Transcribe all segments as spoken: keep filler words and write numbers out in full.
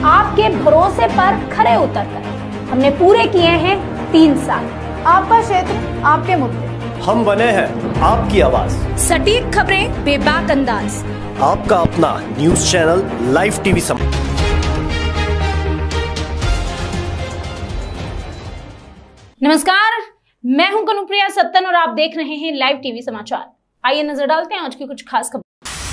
आपके भरोसे पर खरे उतरकर हमने पूरे किए हैं तीन साल। आपका क्षेत्र, आपके मुद्दे, हम बने हैं आपकी आवाज। सटीक खबरें, बेबाक अंदाज, आपका अपना न्यूज चैनल लाइव टीवी सम... नमस्कार, मैं हूं कनुप्रिया सत्तन और आप देख रहे हैं लाइव टीवी समाचार। आइए नजर डालते हैं आज की कुछ खास खबर।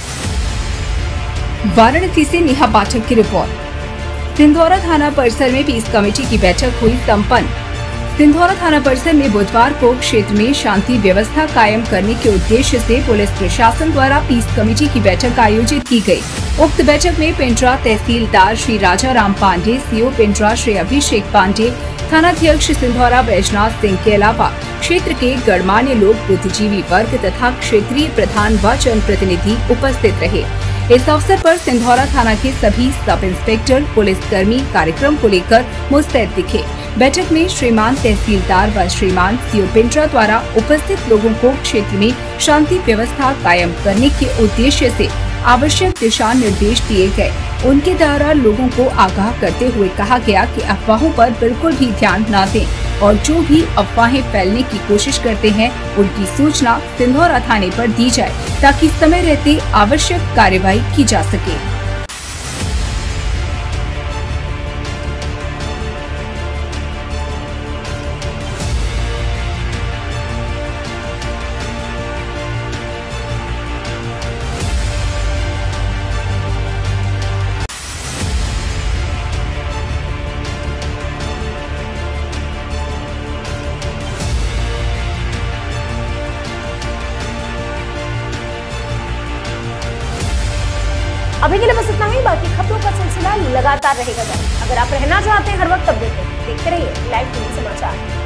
वाराणसी से नेहा पाठक की रिपोर्ट। सिंधौरा थाना परिसर में पीस कमेटी की बैठक हुई संपन्न। सिंधौरा थाना परिसर में बुधवार को क्षेत्र में शांति व्यवस्था कायम करने के उद्देश्य से पुलिस प्रशासन द्वारा पीस कमेटी की बैठक आयोजित की गई। उक्त बैठक में पिंडरा तहसीलदार श्री राजा राम पांडे, सीओ पिंडरा श्री अभिषेक पांडे, थानाध्यक्ष सिंधौरा बैजनाथ सिंह के अलावा क्षेत्र के गणमान्य लोग, बुद्धिजीवी वर्ग तथा क्षेत्रीय प्रधान व जनप्रतिनिधि उपस्थित रहे। इस अवसर पर सिंधौरा थाना के सभी सब इंस्पेक्टर, पुलिस कर्मी कार्यक्रम को लेकर मुस्तैद दिखे। बैठक में श्रीमान तहसीलदार व श्रीमान सीओ पिंडरा द्वारा उपस्थित लोगों को क्षेत्र में शांति व्यवस्था कायम करने के उद्देश्य से आवश्यक दिशा निर्देश दिए गए। उनके द्वारा लोगों को आगाह करते हुए कहा गया कि अफवाहों पर बिल्कुल भी ध्यान न दें और जो भी अफवाहें फैलने की कोशिश करते हैं उनकी सूचना सिंधौरा थाने पर दी जाए ताकि समय रहते आवश्यक कार्रवाई की जा सके। अभी के लिए बस इतना ही। बाकी खबरों का सिलसिला लगातार रहेगा जारी। अगर आप रहना चाहते हैं हर वक्त अपडेट देखते रहिए लाइव टीवी समाचार।